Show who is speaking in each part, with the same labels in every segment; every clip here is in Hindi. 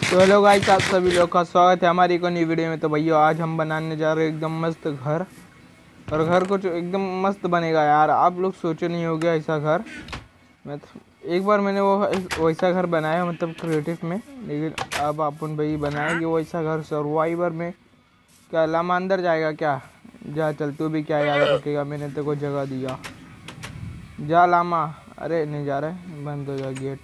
Speaker 1: तो हेलो गाइस, आप सभी लोग का स्वागत है हमारी एक नई वीडियो में। तो भैया आज हम बनाने जा रहे हैं एकदम मस्त घर, और घर कुछ एकदम मस्त बनेगा यार। आप लोग सोचे नहीं होगे ऐसा घर। मैं तो एक बार मैंने वो वैसा घर बनाया, मतलब क्रिएटिव में, लेकिन अब अपन भाई बनाएंगे वैसा घर सर्वाइवर में। क्या लामा अंदर जाएगा क्या? जा चल, तू भी क्या याद रखेगा, मैंने तेरे को जगह दिया। जा लामा। अरे नहीं जा रहा है, बंद हो जा गेट।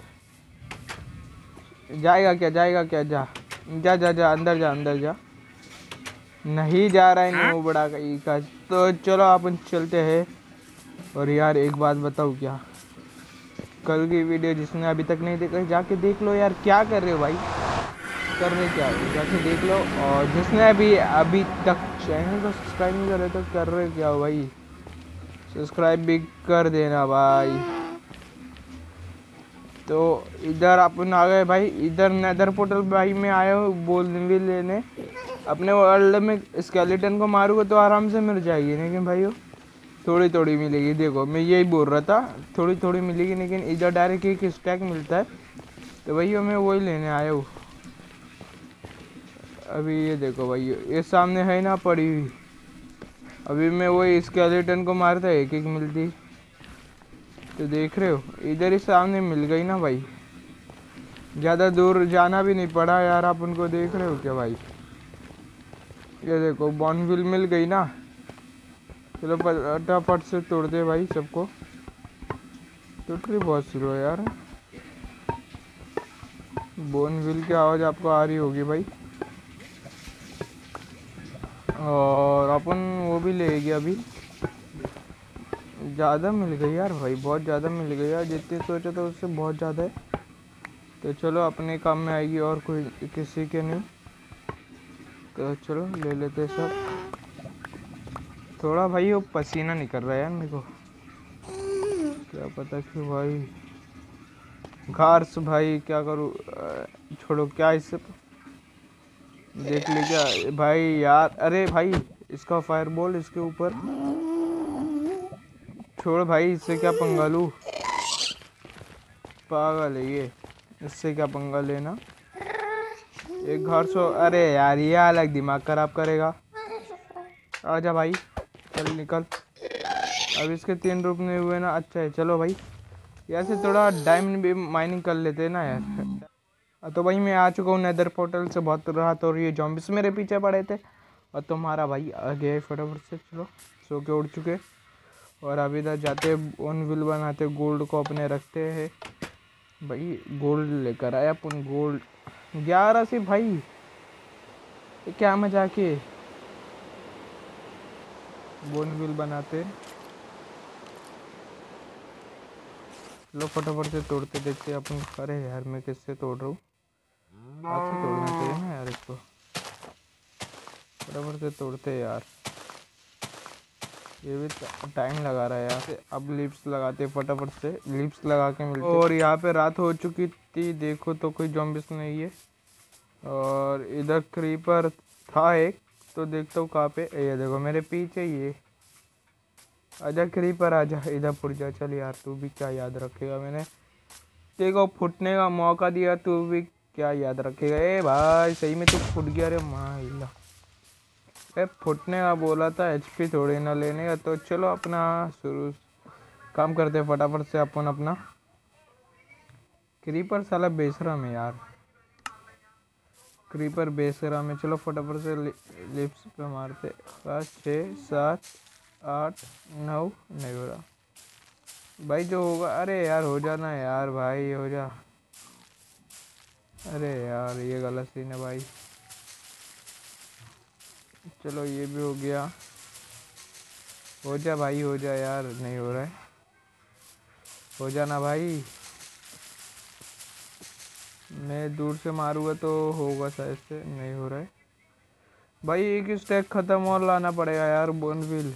Speaker 1: जाएगा क्या? जाएगा क्या? जा जा जा जा, अंदर जा, अंदर जा। नहीं जा रहा है, नो बड़ा का। तो चलो अपन चलते हैं। और यार एक बात बताऊँ क्या, कल की वीडियो जिसने अभी तक नहीं देखा जाके देख लो यार। क्या कर रहे हो भाई? कर रहे क्या हो? जाके देख लो। और जिसने अभी अभी तक चैनल को सब्सक्राइब नहीं कर रहे तो कर रहे क्या हो भाई? सब्सक्राइब भी कर देना भाई। तो इधर अपन आ गए भाई, इधर नेदर पोर्टल भाई में आए हो बोल भी लेने। अपने वर्ल्ड में स्केलेटन को मारूंगा तो आराम से मिल जाएगी, लेकिन भाई थोड़ी थोड़ी मिलेगी। देखो मैं यही बोल रहा था, थोड़ी थोड़ी मिलेगी, लेकिन इधर डायरेक्ट एक स्टैक मिलता है। तो भैया मैं वही लेने आया हूँ। अभी ये देखो भाई, ये सामने है ना पड़ी हुई। अभी मैं वही स्केलेटन को मारता एक एक मिलती। तो देख रहे हो, इधर ही सामने मिल गई ना भाई। ज़्यादा दूर जाना भी नहीं पड़ा यार। आप उनको देख रहे हो क्या भाई? ये देखो बॉनविल मिल गई ना। चलो फटाफट से तोड़ दे भाई सबको। टूट रही बहुत स्लो है यार। बोनविल की आवाज़ आपको आ रही होगी भाई। और अपन वो भी लेंगे अभी। ज़्यादा मिल गई यार भाई, बहुत ज़्यादा मिल गई यार। जितनी सोचा था उससे बहुत ज़्यादा है। तो चलो अपने काम में आएगी, और कोई किसी के नहीं। तो चलो ले लेते सब। थोड़ा भाई वो पसीना निकल रहा है यार मेरे को, क्या पता क्यों भाई। घास भाई क्या करूँ? छोड़ो, क्या इससे देख ले क्या भाई यार। अरे भाई इसका फायर बॉल इसके ऊपर। छोड़ भाई, इससे क्या पंगा लूँ? पागल है ये, इससे क्या पंगा लेना। एक घर सो, अरे यार ये अलग दिमाग खराब करेगा। आजा भाई, चल निकल। अब इसके 3 रूप नहीं हुए ना। अच्छा है, चलो भाई यार से थोड़ा डायमंड भी माइनिंग कर लेते हैं ना यार। तो भाई मैं आ चुका हूँ नेदर पोर्टल से। बहुत रात हो रही है, जॉम्बिस मेरे पीछे पड़े थे और तुम्हारा भाई आ गया है फटाफट से। चलो सो के उड़ चुके। और अभी इधर जाते ओन विल बनाते, गोल्ड को अपने रखते हैं भाई। गोल्ड लेकर आया अपन, गोल्ड 11 से भाई। ये क्या मजाक है? बोन विल बनाते। लो फटाफट से तोड़ते देखते अपन। अरे यार मैं किससे तोड़ रहा हूँ? हाथ से तोड़ना चाहिए ना यार इसको। फटाफट से तोड़ते यार, ये भी टाइम लगा रहा है यार। अब लिप्स लगाते फटाफट से, लिप्स लगा के मिलते। और यहाँ पे रात हो चुकी थी, देखो तो कोई जॉम्बिस नहीं है। और इधर क्रीपर था एक, तो देखता हूँ कहाँ पे। ये देखो मेरे पीछे ये। आजा क्रीपर आजा, इधर फुट जा। चल यार तू भी क्या याद रखेगा, मैंने देखो फुटने का मौका दिया, तू भी क्या याद रखेगा। ए भाई सही में तू फुट गया रे माँ। फुटने का बोला था, एचपी थोड़ी ना लेने का। तो चलो अपना शुरू काम करते हैं फटाफट से अपन अपना। क्रीपर साला बेसरा में यार, क्रीपर बेसरा में। चलो फटाफट से लिप्स पे मारते। 5 6 7 8 9 नहीं हो रहा भाई, जो होगा। अरे यार हो जाना यार भाई, हो जा। अरे यार ये गलत सीन है भाई। चलो ये भी हो गया। हो जा भाई, हो जा यार। नहीं हो रहा है, हो जाना भाई। मैं दूर से मारूंगा तो होगा शायद से। नहीं हो रहा है भाई। एक स्टैक खत्म और लाना पड़ेगा यार बोनविल।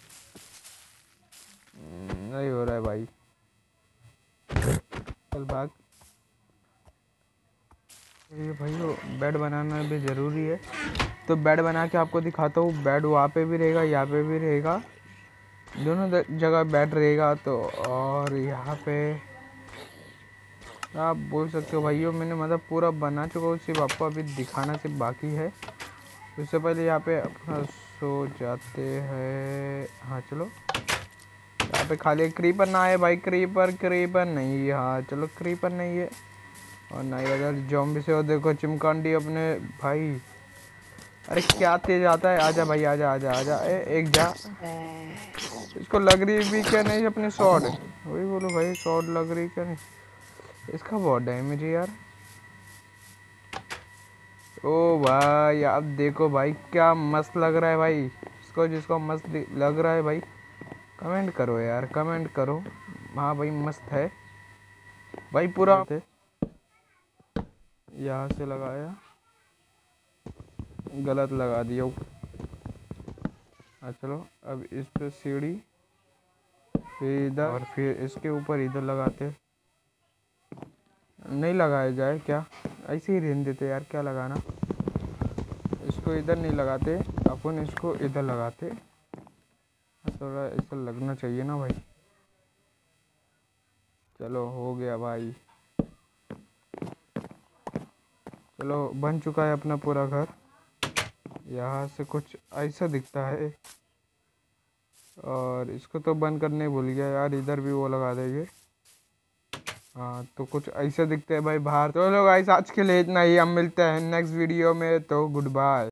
Speaker 1: नहीं हो रहा है भाई, चल भाग। ये भाई वो बेड बनाना भी ज़रूरी है, तो बेड बना के आपको दिखाता हूँ। बेड वहाँ पे भी रहेगा, यहाँ पे भी रहेगा, दोनों जगह बेड रहेगा। तो और यहाँ पे आप बोल सकते हो भाइयों, मैंने मतलब पूरा बना चुका हूँ, सिर्फ आपको अभी दिखाना सिर्फ बाकी है। उससे पहले यहाँ पे अपना सो जाते हैं। हाँ चलो, यहाँ पे खाली क्रीपर ना आए भाई, क्रीपर क्रीपर नहीं है। हाँ चलो, क्रीपर नहीं है और नहीं अगर जॉम्बी से हो। देखो चिमकांडी अपने भाई, अरे क्या तेज आता है। आजा भाई, आजा आजा आजा, एक जा। इसको लग रही भी क्या नहीं अपनी शॉट, वही बोलो भाई, शॉट लग रही क्या नहीं। इसका बहुत डैमेज है यार। ओ भाई आप देखो भाई, क्या मस्त लग रहा है भाई। इसको जिसको मस्त लग रहा है भाई कमेंट करो यार, कमेंट करो। हाँ भाई मस्त है भाई पूरा। यहाँ से लगाया, गलत लगा दिया। हाँ चलो, अब इस पे सीढ़ी, फिर इधर और फिर इसके ऊपर इधर लगाते। नहीं लगाया जाए क्या, ऐसे ही रहने देते यार, क्या लगाना। इसको इधर नहीं लगाते अपन, इसको इधर लगाते। थोड़ा ऐसा लगना चाहिए ना भाई। चलो हो गया भाई, चलो बन चुका है अपना पूरा घर। यहाँ से कुछ ऐसा दिखता है, और इसको तो बंद करने भूल गया यार, इधर भी वो लगा देंगे। हाँ तो कुछ ऐसे दिखते हैं भाई बाहर। तो लोग गाइस आज के लिए इतना ही, हम मिलते हैं नेक्स्ट वीडियो में, तो गुड बाय।